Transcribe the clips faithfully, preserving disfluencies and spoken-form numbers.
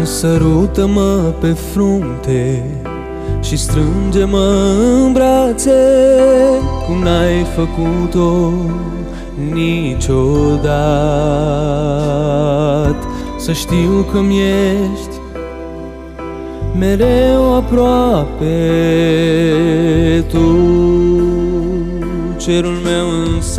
Sărută-mă pe frunte și strânge-mă în brațe, cum n-ai făcut-o niciodată. Să știu că-mi ești mereu aproape tu, cerul meu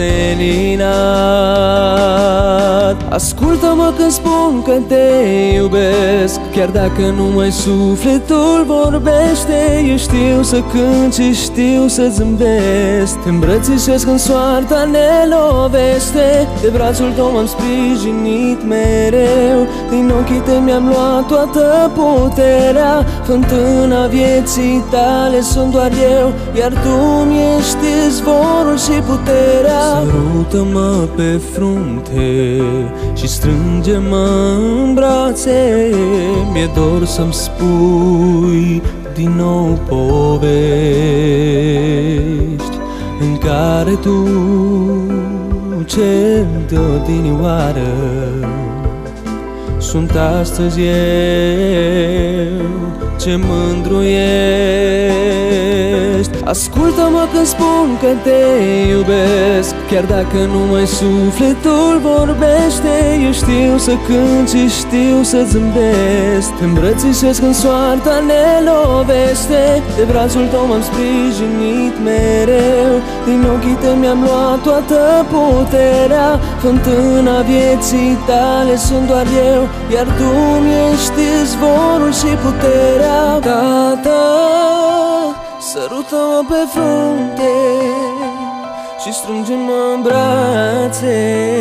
înseninat. Ascultă-mă când spun că te iubesc, chiar dacă numai sufletul vorbește. Eu știu să cânt și știu să zâmbesc, te îmbrățișez când soarta ne lovește. De brațul tău m-am sprijinit mereu, din ochii tăi mi-am luat toată puterea. Fântâna vieții tale sunt doar eu, iar tu-mi ești izvorul și puterea. Sărută-mă pe frunte și strânge-mă în brațe, mi-e dor să-mi spui din nou povești în care tu, cel de odinioară, sunt astăzi eu, ce mândru ești. Ascultă-mă când spun că te iubesc, chiar dacă numai sufletul vorbește. Eu știu să cânt și știu să zâmbesc, te îmbrățișez când soarta ne lovește. De brațul tău m-am sprijinit mereu, din ochii tăi mi-am luat toată puterea. Fântâna vieții tale sunt doar eu, iar tu mi ești izvorul și puterea. Tată, sărută-mă pe frunte și strânge-mă în brațe,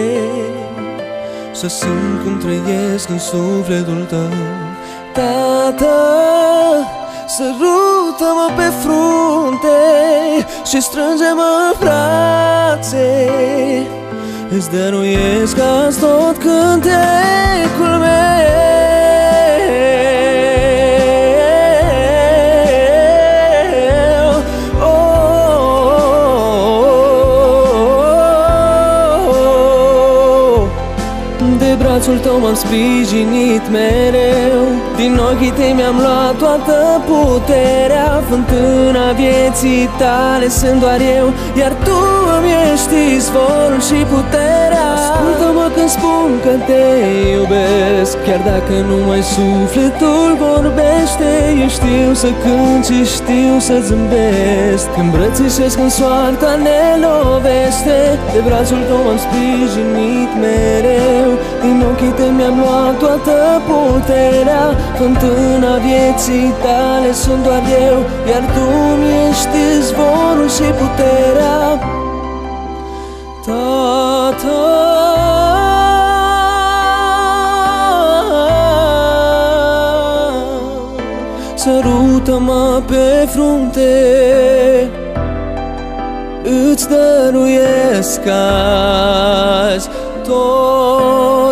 să simt cum trăiesc în sufletul tău. Tată, sărută-mă pe frunte și strânge-mă în brațe, îți dăruiesc azi tot cântecul meu. De brațul tău m-am sprijinit mereu, din ochii tăi mi-am luat toată puterea. Fântâna vieții tale sunt doar eu, iar tu îmi ești izvorul și puterea. Ascultă-mă când spun că te iubesc, chiar dacă numai sufletul vorbește. Eu știu să cânt și știu să zâmbesc, te îmbrățișez când soarta ne lovește. De brațul tău m-am sprijinit mereu, din ochii tăi mi-am luat toată puterea. Fântâna vieții tale sunt doar eu, iar tu mi ești izvorul și puterea. Tată, sărută-mă pe frunte, îți dăruiesc azi tot